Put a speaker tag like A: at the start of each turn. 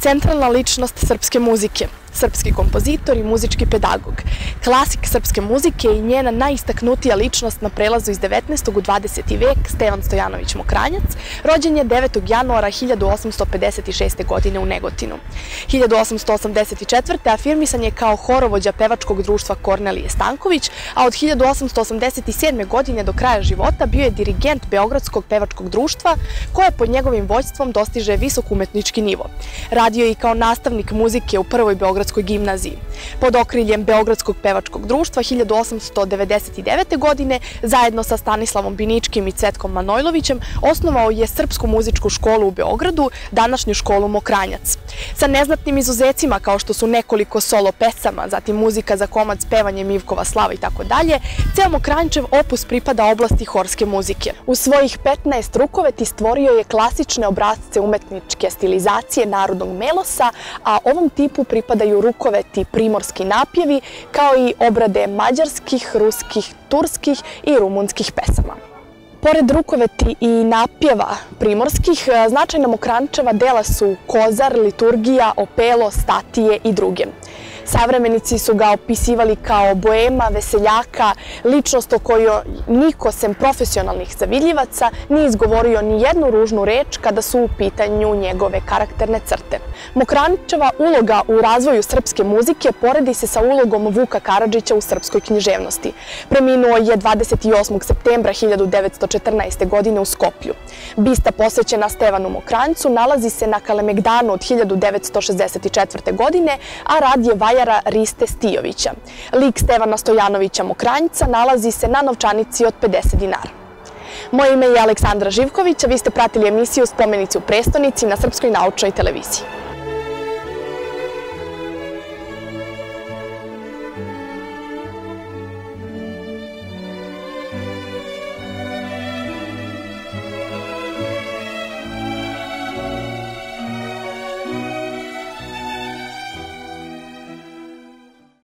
A: centralna ličnost srpske muzike, srpski kompozitor i muzički pedagog, klasik srpske muzike i njena najistaknutija ličnost na prelazu iz 19. u 20. vek, Stevan Stojanović Mokranjac, rođen je 9. januara 1856. godine u Negotinu. 1884. afirmisan je kao horovođa pevačkog društva Kornelije Stanković, a od 1887. godine do kraja života bio je dirigent Beogradskog pevačkog društva, koje pod njegovim vođstvom dostiže visok umetnički nivo. Radio je i kao nastavnik muzike u prvoj Beogradskoj gimnaziji. Pod okriljem Beogradskog pevačkog društva 1899. godine, zajedno sa Stanislavom Biničkim i Cvetkom Manojlovićem, osnovao je Srpsku muzičku školu u Beogradu, današnju školu Mokranjac. Sa neznatnim izuzecima kao što su nekoliko solo pesama, zatim muzika za komad s pevanjem Ivkova slava i tako dalje, ceo Mokranjčev opus pripada oblasti horske muzike. U svojih 15 rukoveti stvorio je klasične obrasce umetničke stilizacije narodnog melosa, a ovom tipu pripadaju rukoveti primorski napjevi, kao i obrade mađarskih, ruskih, turskih i rumunskih pesama. Pored rukoveti i napjeva primorskih, značajna Mokranjčeva dela su kozar, liturgija, opelo, statije i druge. Savremenici su ga opisivali kao boema, veseljaka, ličnost o kojoj niko sem profesionalnih zavidljivaca nije izgovorio ni jednu ružnu reč kada su u pitanju njegove karakterne crte. Mokranjčeva uloga u razvoju srpske muzike poredi se sa ulogom Vuka Karadžića u srpskoj književnosti. Preminuo je 28. septembra 1914. godine u Skoplju. Bista posvećena Stevanu Mokranjcu nalazi se na Kalemegdanu od 1964. godine, a rad je vajara Riste Stijovića. Lik Stevana Stojanovića Mokranjca nalazi se na novčanici od 50 dinara. Moje ime je Aleksandra Živković, a vi ste pratili emisiju Spomenici u prestonici na Srpskoj naučnoj televiziji.